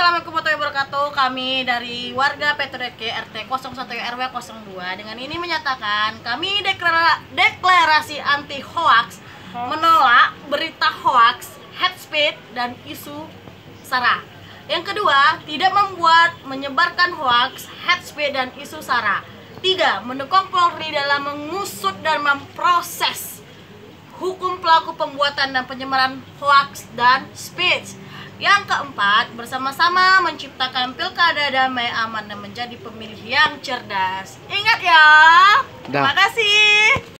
Assalamualaikum warahmatullahi wabarakatuh. Kami dari warga Petreke RT 01 RW 02 dengan ini menyatakan kami deklarasi anti hoax, menolak berita hoax, hate speech dan isu sara. Yang kedua, tidak menyebarkan hoax, hate speech dan isu sara. 3. Mendukung Polri dalam mengusut dan memproses hukum pelaku pembuatan dan penyebaran hoax dan speech. Yang keempat, bersama-sama menciptakan pilkada damai, aman, dan menjadi pemilih yang cerdas. Ingat ya. Terima kasih.